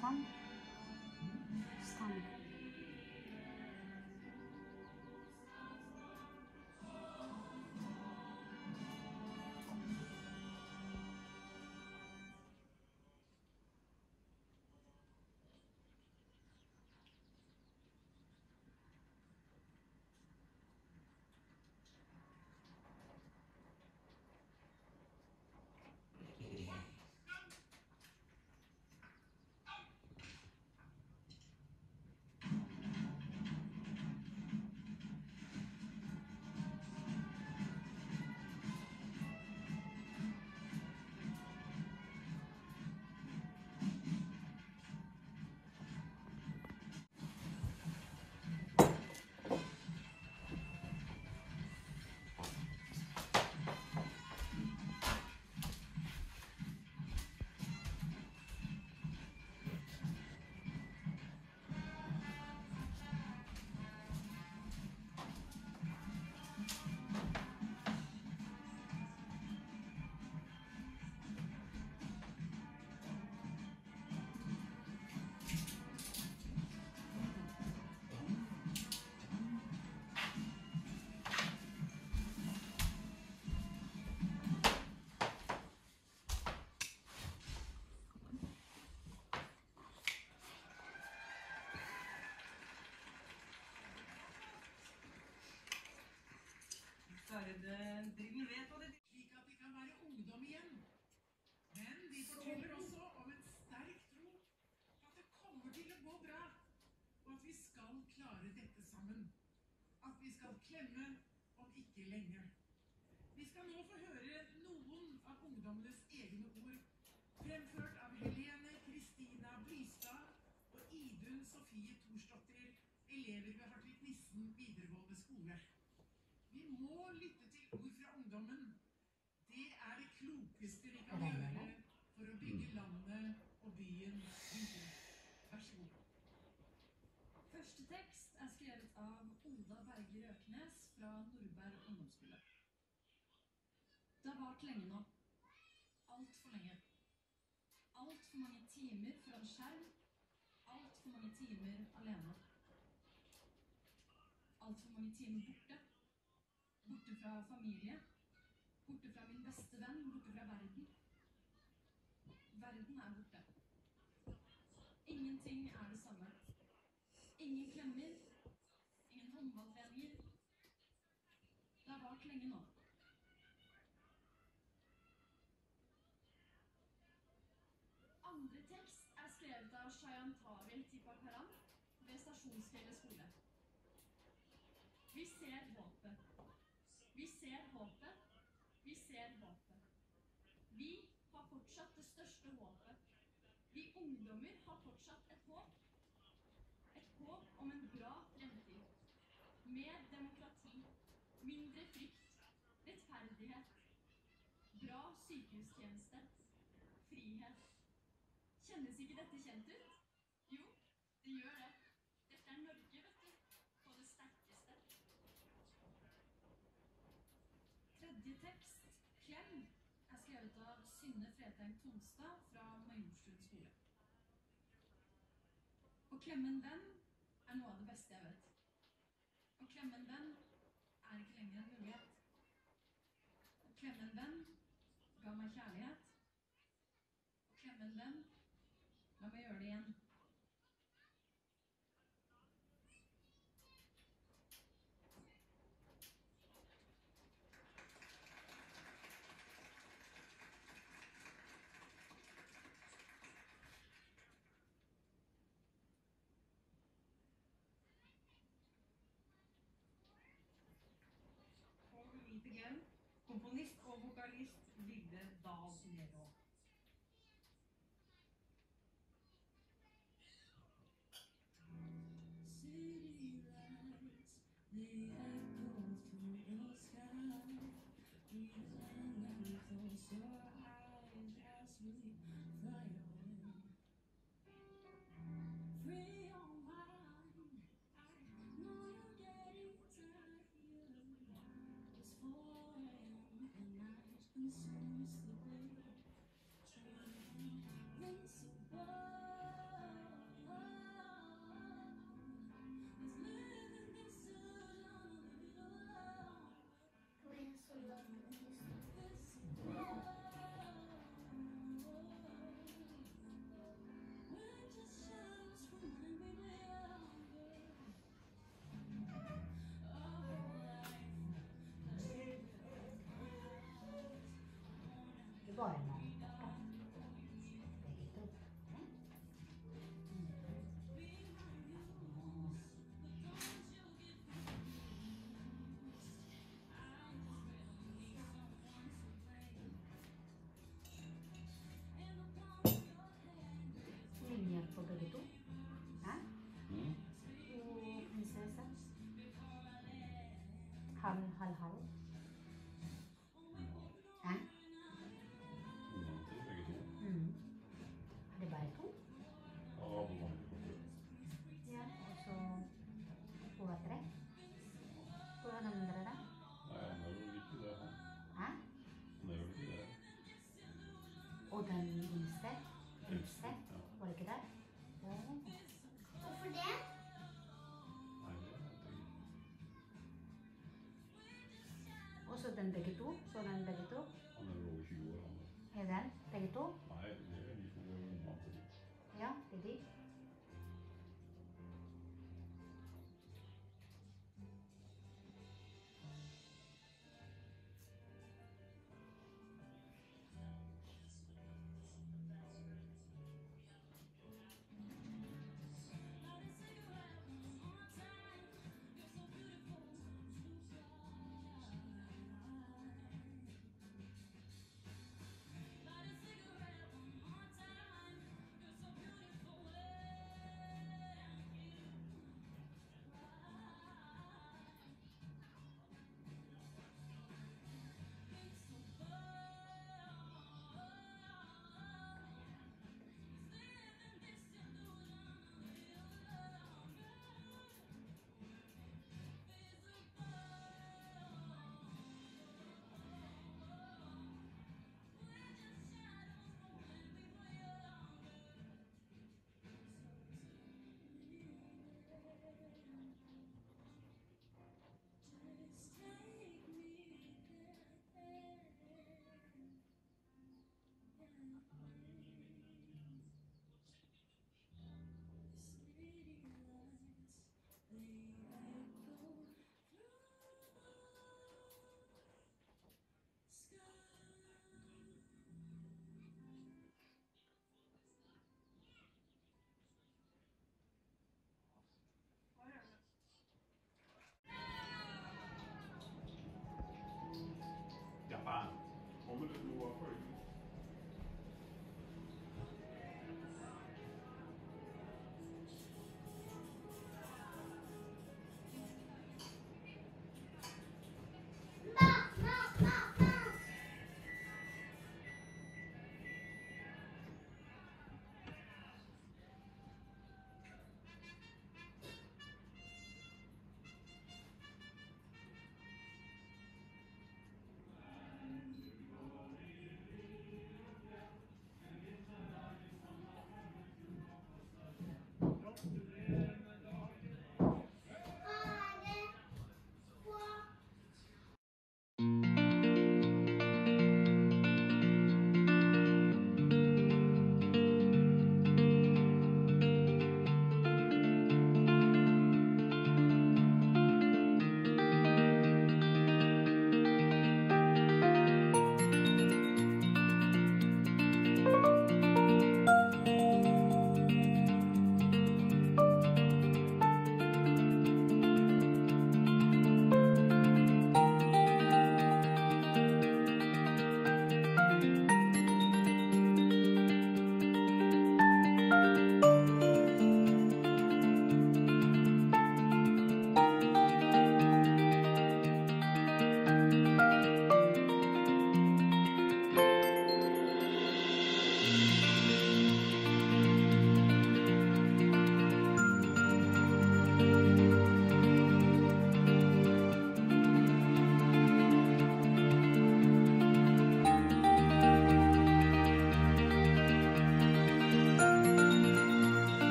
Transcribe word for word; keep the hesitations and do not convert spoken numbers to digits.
Stand. Stand. Driven vet hva det er, slik at de kan være ungdom igjen. Men de forteller også om en sterk tro på at det kommer til å gå bra, og at vi skal klare dette sammen. At vi skal klemme om ikke lenge. Vi skal nå få høre noen av ungdommenes egne ord, fremført av Helene Kristina Blystad og Idun Sofie Torsdotter, elever ved Hartvig Nissen videregående skole. Vi må lytte til ord fra ungdommen. Det er det klokeste vi kan gjøre for å bygge landet og byen videre. Vær så god. Første tekst er skrevet av Oda Berge Røknes fra Nordberg ungdomsskole. Det har vart lenge nå. Alt for lenge. Alt for mange timer foran skjerm. Alt for mange timer alene. Alt for mange timer borte. Borte fra familie, borte fra min beste venn, borte fra verden. Verden er borte. Ingenting er det samme. Ingen klemmer, ingen håndballtreninger. Det har vart lenge nå. Andre tekst er skrevet av Shayan Tawil Tipakaram ved Stasjonsfjellet skole. Vi ser håpet. Vi ser håpet. Vi ser håpet. Vi har fortsatt det største håpet. Vi ungdommer har fortsatt et håp. Et håp om en bra fremtid. Mer demokrati. Mindre frykt. Rettferdighet. Bra sykehustjeneste. Frihet. Kjennes ikke dette kjent ut? Jo, det gjør det. Dette er Norge, vet du. På det sterkeste. Tredje tekst, Klem, er skrevet av Synne Fredheim Tonstad fra Majorstuen skole. Å klemme en venn er noe av det beste jeg vet. Å klemme en venn er ikke lenger en mulighet. Å klemme en venn ga meg kjærlighet. Å klemme en venn, la meg gjøre det igjen. Igjen, komponist og vokalist Vilde Dahl Nero. bare mann borte. Begge to. Ja. Linjer på begge to. Ja. Mm. Og prinsesse. Halv, halv, halv. Ja. Ungene til begge to. Mm. Er det bare to? Ja, hvor mange korter? Ja, og så hun var tre. Hvor er den andre da? Nei, han er vel ikke det, han. Hæ? Han er vel ikke det. Og den yngste? Yngste? Yngste, ja. Var det ikke der? Åh. Hvorfor det? Nei, det vet jeg ikke. Og så den begge to? Så den begge to? Han er vel over tjue år, han. Er den?